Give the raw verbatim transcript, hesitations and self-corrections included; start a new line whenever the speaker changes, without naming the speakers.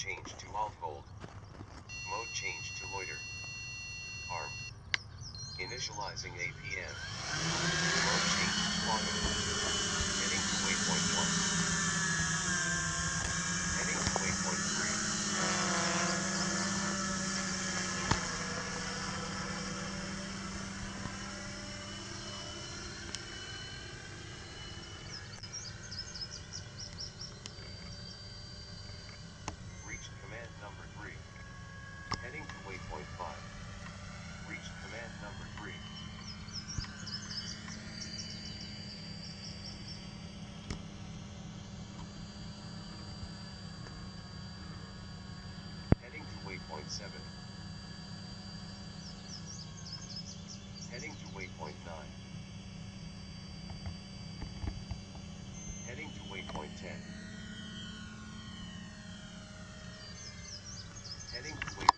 change to alt hold. Mode change to loiter. Armed. Initializing A P M. Mode change to auto. Heading to waypoint one. Heading to waypoint three. Reached command number three. Heading to waypoint five. Reached command number three. Heading to waypoint seven. Heading to waypoint nine. Heading to waypoint ten. Heading to waypoint